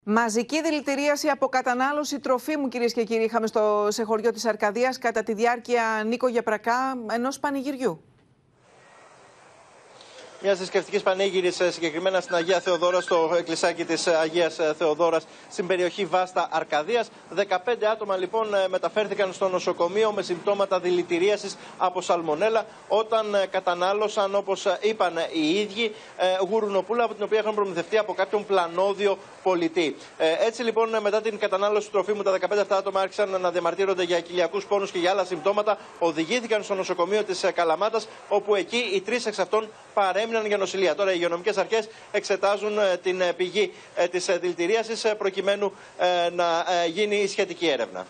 Μαζική δηλητηρίαση από κατανάλωση τροφίμου, κυρίες και κύριοι, είχαμε σε χωριό της Αρκαδίας κατά τη διάρκεια, Νίκο Γεπρακά, ενός πανηγυριού. Μια θρησκευτική πανήγυρη, συγκεκριμένα στην Αγία Θεοδόρα, στο εκκλησάκι της Αγίας Θεοδόρας, στην περιοχή Βάστα Αρκαδίας. 15 άτομα λοιπόν μεταφέρθηκαν στο νοσοκομείο με συμπτώματα δηλητηρίασης από σαλμονέλα, όταν κατανάλωσαν, όπως είπαν οι ίδιοι, γουρουνοπούλα από την οποία είχαν προμηθευτεί από κάποιον πλανόδιο πολιτή. Έτσι λοιπόν, μετά την κατανάλωση του τροφίμου, τα 15 αυτά άτομα άρχισαν να διαμαρτύρονται για κοιλιακούς πόνους και για άλλα συμπτώματα. Οδηγήθηκαν στο νοσοκομείο της Καλαμάτας, όπου εκεί οι 3 εξ αυτών παρέμειναν για νοσηλεία. Τώρα οι υγειονομικές αρχές εξετάζουν την πηγή της δηλητηρίασης προκειμένου να γίνει η σχετική έρευνα.